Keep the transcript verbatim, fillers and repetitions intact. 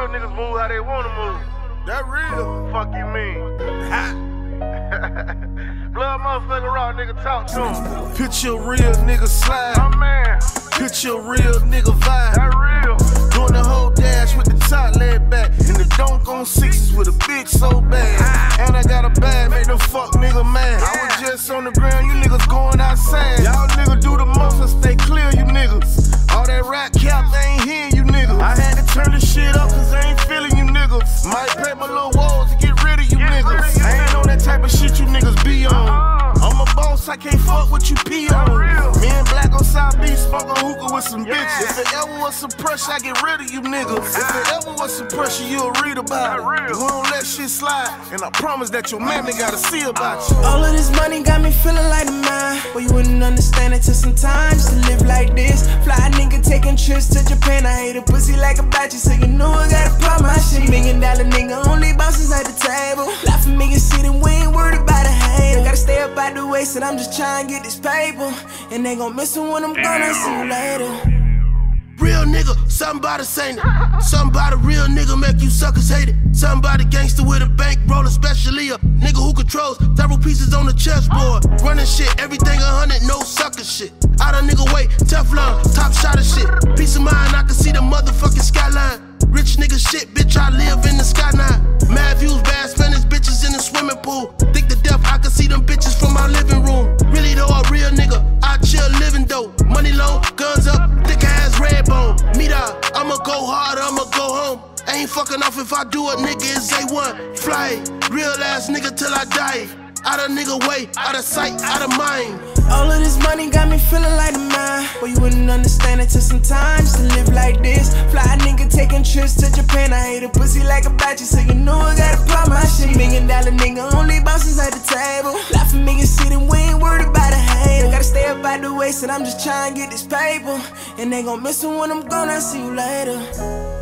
niggas move how they wanna move. That real. Fuck you mean? Ha! Blood motherfucker raw, nigga, talk to him. Picture a real nigga slide. My man, Picture a real nigga vibe. that real. Doing the whole dash with the top laid back. And the dunk on sixes with a bitch so bad. And I got a bag, make them fuck nigga mad. I was just on the ground, you niggas going outside. Y'all niggas do the most and stay clear, you niggas. All that rap cap, they ain't hearing you niggas. I had to turn this shit up cause I ain't feeling you niggas. Might pay my little walls to get rid of you Get rid of niggas. you I ain't on that type of shit you niggas be on. Uh-uh. I'm a boss, I can't fuck what you pee on. real. Me and Black on South Beach smoking hookah with some Yeah. bitches. If it ever was some pressure, I get rid of you niggas. If it ever was some pressure, you'll read about That real. it. We don't let shit slide, and I promise that your mammy gotta see about you. All of this money got me feeling like a man. Well, you wouldn't understand it till sometimes to live like this. Fly nigga taking trips to Japan. I hate a pussy like a batchy, so you know I gotta pop my shit. Million dollar nigga, only bosses at the table. Life a million city, we ain't worried about a hater. Gotta stay up out the way, so I'm just trying to get this paper. And they gon' miss it when I'm gone, I'll see you later. Real nigga, something about us ain't it. Something about a real nigga make you suckers hate it. Something about a gangster with a bankroll, especially a nigga who controls several pieces on the chessboard. Running shit, everything a hundred, no sucker shit. Out of nigga way, Teflon, top shot of shit. Peace of mind, I can see the motherfucking skyline. Rich nigga shit, bitch, I live in the sky now. Mad views, bad Spanish bitches in the swimming pool. Think to death, I can see them bitches from my living room. Really though, a real nigga, I chill living though. Money low, guns up, thick ass red bone. Meet up, I'ma go hard, I'ma go home. Ain't fucking off if I do a nigga, it's A one. Fly, real ass nigga till I die. Out of nigga way, out of sight, out of mind. All of this money got me feeling like a man. Well, you wouldn't understand it till sometimes to live like this. Fly nigga taking trips to Japan. I hate a pussy like a batchy, so you know I gotta pop my shit. Million dollar nigga, only bosses at the table. Life a million city, we ain't worried about a hater. Gotta stay up out the way, so I'm just trying to get this paper. And they gon' miss it when I'm gone, I'll see you later.